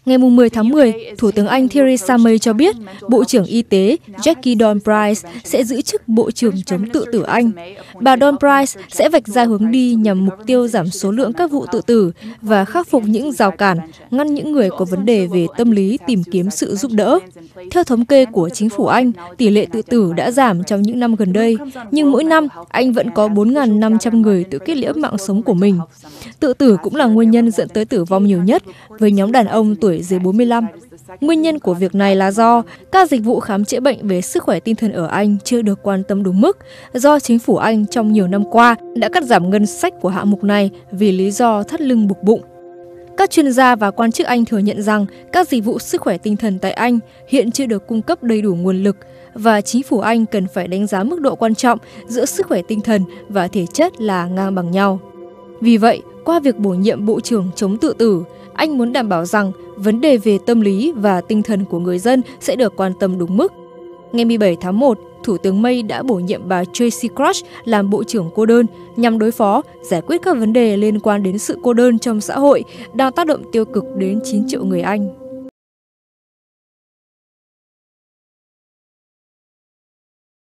Ngày 10 tháng 10, Thủ tướng Anh Theresa May cho biết Bộ trưởng Y tế Jackie Dawn-Price sẽ giữ chức Bộ trưởng chống tự tử Anh. Bà Dawn-Price sẽ vạch ra hướng đi nhằm mục tiêu giảm số lượng các vụ tự tử và khắc phục những rào cản, ngăn những người có vấn đề về tâm lý tìm kiếm sự giúp đỡ. Theo thống kê của chính phủ Anh, tỷ lệ tự tử đã giảm trong những năm gần đây, nhưng mỗi năm Anh vẫn có 4.500 người tự kết liễu mạng sống của mình. Tự tử cũng là nguyên nhân dẫn tới tử vong nhiều nhất với nhóm đàn ông tuổi dưới 45. Nguyên nhân của việc này là do các dịch vụ khám chữa bệnh về sức khỏe tinh thần ở Anh chưa được quan tâm đúng mức, do chính phủ Anh trong nhiều năm qua đã cắt giảm ngân sách của hạng mục này vì lý do thắt lưng buộc bụng. Các chuyên gia và quan chức Anh thừa nhận rằng các dịch vụ sức khỏe tinh thần tại Anh hiện chưa được cung cấp đầy đủ nguồn lực và chính phủ Anh cần phải đánh giá mức độ quan trọng giữa sức khỏe tinh thần và thể chất là ngang bằng nhau. Vì vậy, qua việc bổ nhiệm Bộ trưởng chống tự tử, Anh muốn đảm bảo rằng vấn đề về tâm lý và tinh thần của người dân sẽ được quan tâm đúng mức. Ngày 17 tháng 1, Thủ tướng May đã bổ nhiệm bà Tracey Crouch làm Bộ trưởng cô đơn nhằm đối phó, giải quyết các vấn đề liên quan đến sự cô đơn trong xã hội đang tác động tiêu cực đến 9 triệu người Anh.